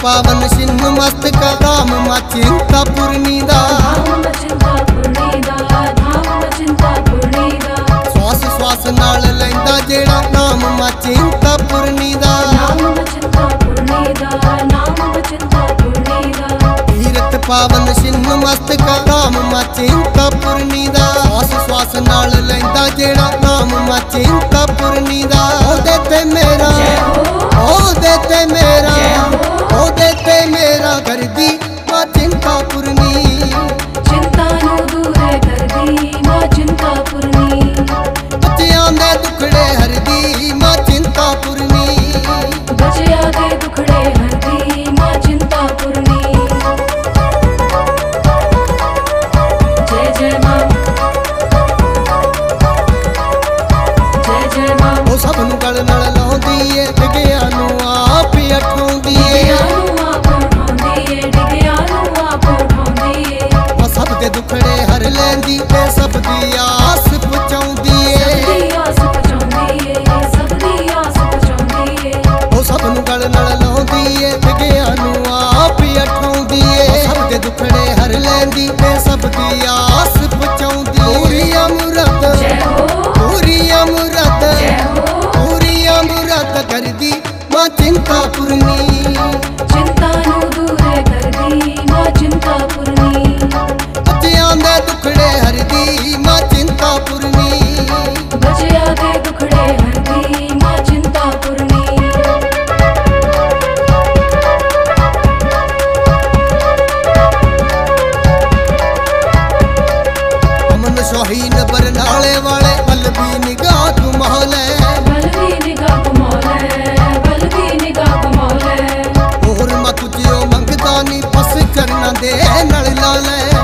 पावन सिंह मस्तका धाम मा चिंतापुरनी दा श्वास श्वास नाल लैंदा जेड़ा नाम मा चिंतापुरनी दा तीरथ पावन सिंह मस्तका धाम मा चिंतापुरनी दा श्वास श्वास नाल लैंदा जेड़ा नाम मा चिंतापुरनी दा ओ देते मेरा ओ देते मेरा ओ देते मेरा कर दी मां चिंतापुरनी चिंता नू दूर कर दी मां चिंतापुरनी बच्चियां दे दुखड़े हर दी मां चिंतापुरनी बच्चियां दे दुखड़े हर दी मां चिंतापुरनी जय जय मां जय जय मां ओ सब नु गल नाल लाउंदी ए डिगिया नु आप अठाउंदी ए सब दे दुखड़े हर लैंदी ते सब दी आस पुचाउंदी ए ओ सब नु गल नाल लाउंदी ए डिगिया नु आप अठाउंदी ए सब दे दुखड़े हर लैंदी ते सब दी आस पुचाउंदी पूरी अमृत पूरी अमृत पूरी अमृत कर दी मां चिंतापुरनी चिंता नू दूर कर दी मां चिंतापुरनी बच्चियां दे दुखड़े हर दी मां चिंतापुरनी बच्चियां दे दुखड़े हर दी मां चिंतापुरनी अमन शाहीन बरनाले वाले बलबी निगाह कमाल है बलबी निगाह कमाल है बलबी निगाह कमाल है और मत जियो मंगदा नी बस चरना दे नल लाल है